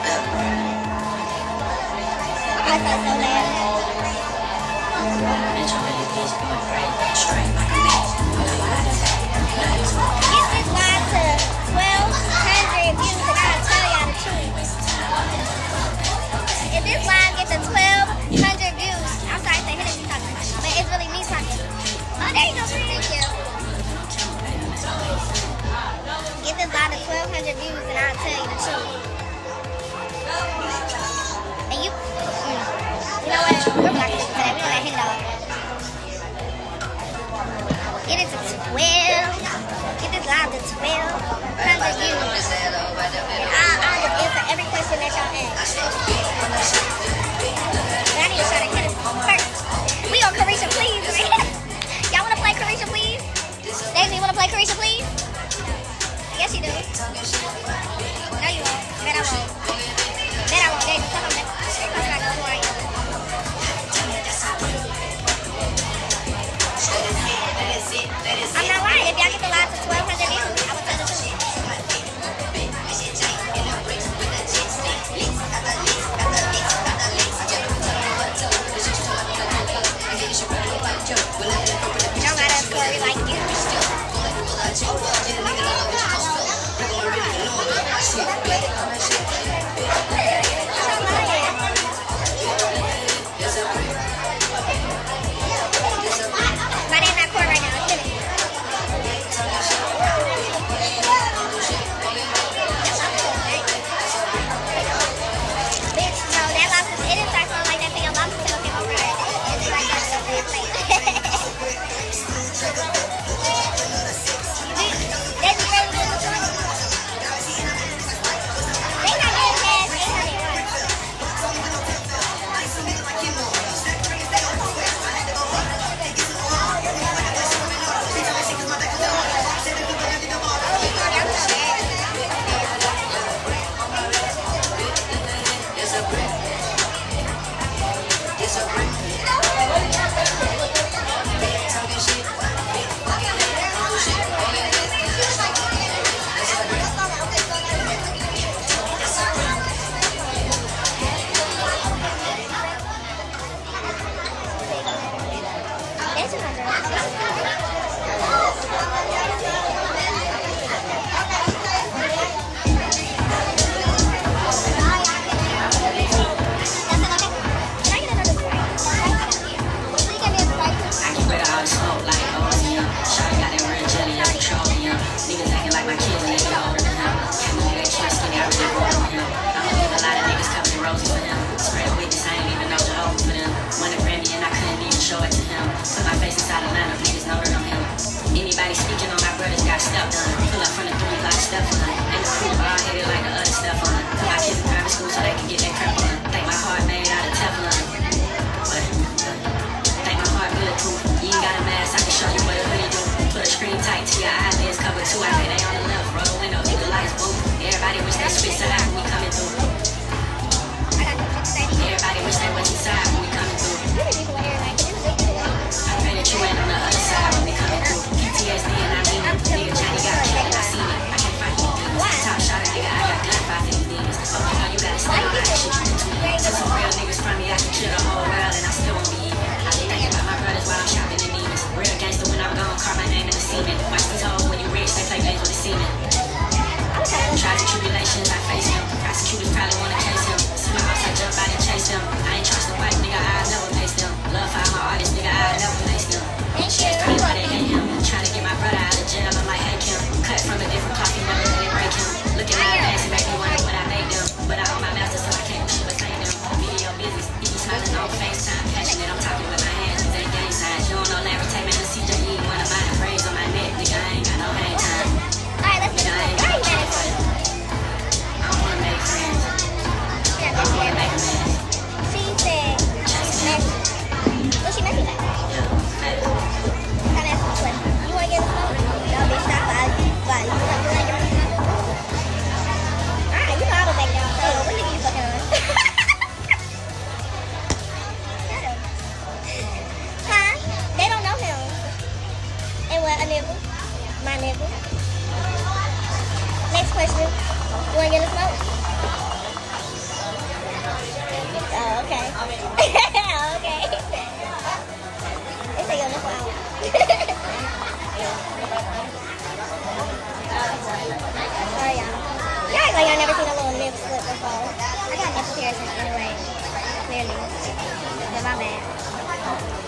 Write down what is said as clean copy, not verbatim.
I felt so bad. Get this live to 1,200 views and I'll tell y'all the truth. If this live gets to 1,200 views, I'm sorry to say Hennessy talking, but it's really me talking. Oh, there you go, thank you. Get this live to 1,200 views and I'll tell you the truth. And you know what? We're blocking it today. We're gonna let him know. Get it to 12. Get this live to 1,200 views. And I'll just answer every question that y'all ask. But I need to try to hit it first. We on Carisha, please. Y'all wanna play Carisha, please? Daisy, you wanna play Carisha, please? Yes, you do. No, you won't. Bet I won't. Bet I won't. Daisy, come on, bet. I'm trying to know who I am. I'm not lying. If y'all get the live to 1,200 views, I will tell the truth. You don't got a story like you. My name not Court right now. It's finished. Bitch, no, that lobster, it didn't start smelling like that thing. A lobster tail came over her. It's like that stuff in your plate. That's really good. They not getting past 800. much piercing anyway, clearly. But my bad.